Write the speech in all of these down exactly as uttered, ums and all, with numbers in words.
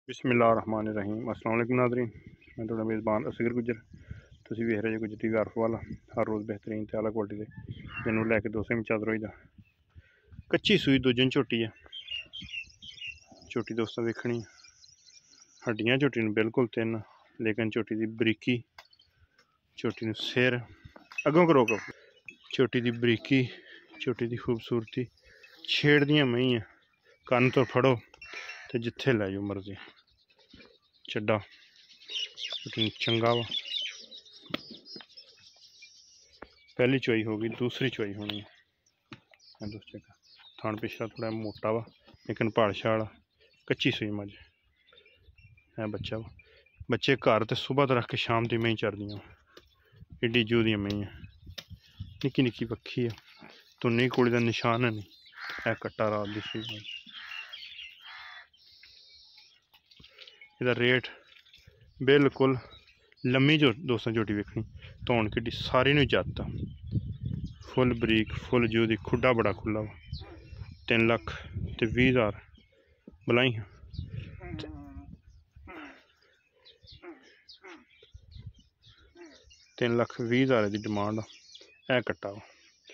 बिस्मिल्लाहिर्रहमानिर्रहीम। अस्सलाम वालेकुम नाज़रीन, मैं थोड़ा मेज़बान असगर गुजर। तुसीं वेख रहे हो गुजर टीवी आरफ वाला। हर रोज़ बेहतरीन ते आला क्वालिटी दे जिन्होंने लैके दोस्तें में चादर होईदा। कच्ची सूई दो दिन झोटी है। झोटी दोस्तों देखनी हड्डियां झोटी ने बिल्कुल तिन, लेकिन झोटी की बरीकी, झोटी ने सिर अगों करो करो झोटी की बरीकी, झोटी की खूबसूरती छेड़ दियां मई है। कन तो फड़ो तो जिथे लै जाओ मर्जी। चड्डा चंगा वा। पहली चोई होगी, दूसरी चोई होनी है। दोस्तों थान पिछला थोड़ा मोटा वा, लेकिन पहाड़ शाड़ कच्ची सुई मज है। बच्चा वा, बच्चे घर तो सुबह तो रख के शाम की मई चरदियाँ। एडी जू दी मई है, निक्की निक्की पक्खी है, तुन्नी कुड़ी का निशान है नहीं है। कट्टा रात की सुई मज। इसका रेट बिल्कुल लम्मी जो दोस्तों झोटी वेखनी धौन कि सारी नूं जत फुल बरीक फुल जू दी, खुडा बड़ा खुला वा। तीन लख तो भी हज़ार बुलाई तीन लख भी हज़ार की डिमांड है। कट्टा वा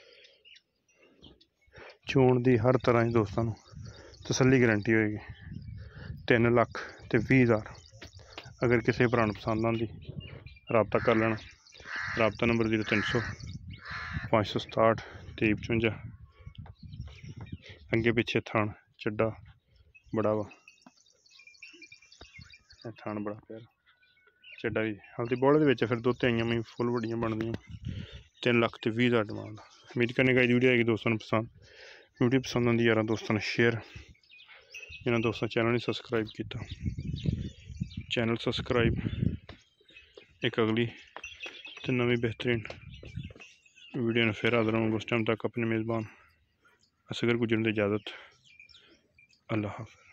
चोण की हर तरह की दोस्तों तसल्ली गारंटी होएगी। तीन लख तो भी हज़ार। अगर किसी भरा पसंद आती रबता कर लेना। रबता नंबर जीरो तीन सौ पाँच सौ सताहठ तेई पचवंजा। अगे पिछे थान चड्डा बड़ा वा, थान बड़ा प्यारा चड्डा भी हल्दी बौले फिर दो आईया मैं फुल बड़िया बनदियाँ। तीन लख तो भी हज़ार डिमांड। उम्मीद करने का वीडियो आएगी दोस्तों पसंद। वीडियो पसंद आती यार दोस्तों ने शेयर, जिन्होंने दोस्तों चैनल नहीं सबसक्राइब किया चैनल सबसक्राइब। एक अगली तो नवी बेहतरीन वीडियो ने फिर हाजिर होंगे। उस टाइम तक अपने मेज़बान असगर गुजरन की इजाज़त। अल्लाह हाफ़िज़।